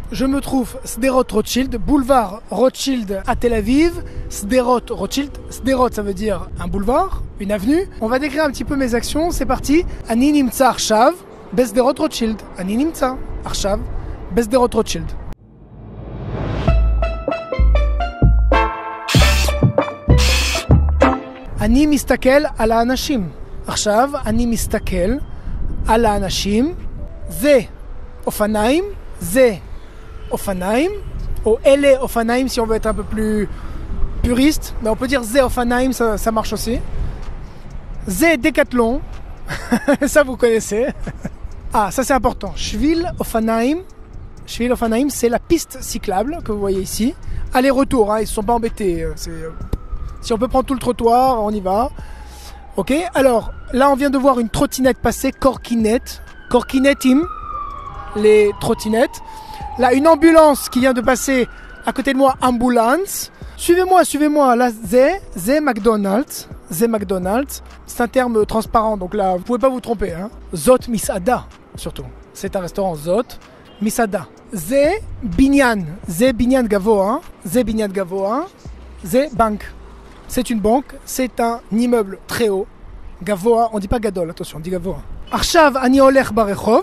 je me trouve Sderot Rothschild, boulevard Rothschild à Tel Aviv. Sderot Rothschild. Sderot, ça veut dire un boulevard, une avenue. On va décrire un petit peu mes actions. C'est parti. Ani nimtza arshav besderot Rothschild. Ani nimtza arshav besderot Rothschild. אני מסתכל על האנשים. עכשיו אני מסתכל על האנשים. זה אופניים, זה אופניים, ou אלה אופניים si on veut être un peu plus puriste, mais on peut dire זה אופניים, ça marche aussi. זה Décathlon, ça vous connaissez. Ah, ça c'est important. Shvil אופניים, c'est la piste cyclable que vous voyez ici. Aller-retour, hein, ils ne se sont pas embêtés. Si on peut prendre tout le trottoir, on y va. Ok, alors là on vient de voir une trottinette passer, Korkinetim, les trottinettes. Là une ambulance qui vient de passer à côté de moi, ambulance. Suivez-moi, là c'est McDonald's. C'est un terme transparent, donc là vous pouvez pas vous tromper. Hein. Zot Misada, surtout. C'est un restaurant Zot Misada. Ze Binyan Gavoa, Ze Bank. C'est une banque, c'est un immeuble très haut. Gavoa, on dit pas gadol, attention, on dit Gavoa. Arshav ani olech barechov.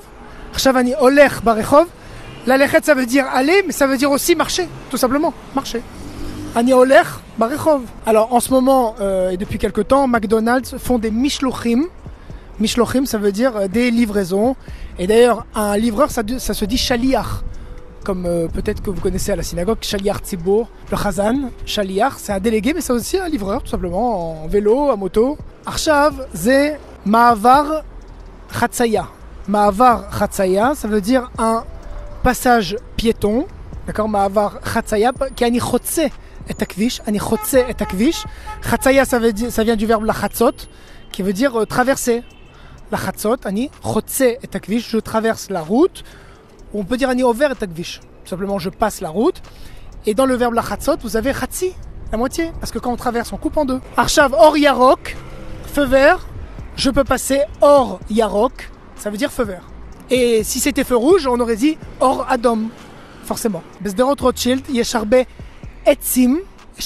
La lechet, ça veut dire aller, mais ça veut dire aussi marcher, tout simplement, marcher. Ani olech barechov. Alors en ce moment, et depuis quelque temps, McDonald's font des mishlochim. Mishlochim, ça veut dire des livraisons. Et d'ailleurs, un livreur, ça se dit shaliach. Comme peut-être que vous connaissez à la synagogue, Shaliach Tzibour, le Chazan, Shaliach, c'est un délégué, mais c'est aussi un livreur, tout simplement, en vélo, en moto. Arshav, c'est Ma'avar Chatzaya. Ma'avar Chatzaya, ça veut dire un passage piéton, d'accord, Ma'avar Chatzaya, qui ani chotse et akvish, Chatzaya, ça vient du verbe la chatzot, qui veut dire traverser. La chatzot, ani chotse et akvish, je traverse la route. On peut dire ani over et takvish. Tout simplement, je passe la route. Et dans le verbe la chatzot, vous avez chatzi, la moitié. Parce que quand on traverse, on coupe en deux. Arshav or yarok, feu vert. Je peux passer or yarok, ça veut dire feu vert. Et si c'était feu rouge, on aurait dit or adom, forcément. Besderot Rothschild, yesharbe etzim.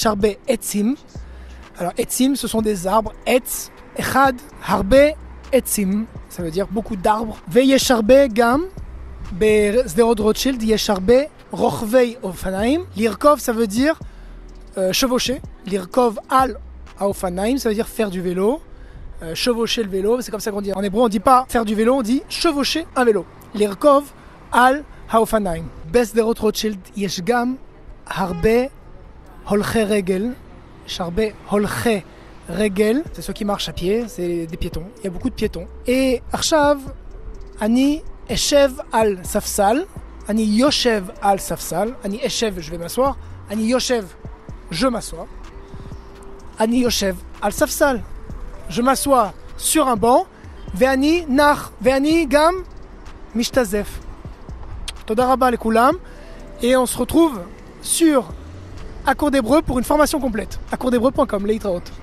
Alors etzim, ce sont des arbres. Etz, echad, harbe etzim. Ça veut dire beaucoup d'arbres. Ve yesharbe gam. Besderot Rothschild, yesharbe rochvei ofanaim. Lirkov, ça veut dire chevaucher. Lirkov al haofanaim, ça veut dire faire du vélo. Chevaucher le vélo, c'est comme ça qu'on dit. En hébreu, on dit pas faire du vélo, on dit chevaucher un vélo. Lirkov al haofanaim. Besderot Rothschild, yeshgam harbe holche regel. Sharbe holche regel, c'est ceux qui marchent à pied, c'est des piétons. Il y a beaucoup de piétons. Et arshav, ani Eshev al safsal, ani yoshev al safsal, ani eshev, je vais m'asseoir, ani yoshev, je m'assois, ani yoshev al safsal, je m'assois sur un banc, ve'ani nach, ve'ani gam mishtazef. Toda rabba lekulam, et on se retrouve sur Accours d'Hébreu pour une formation complète. accourdhébreu.com, leitraot.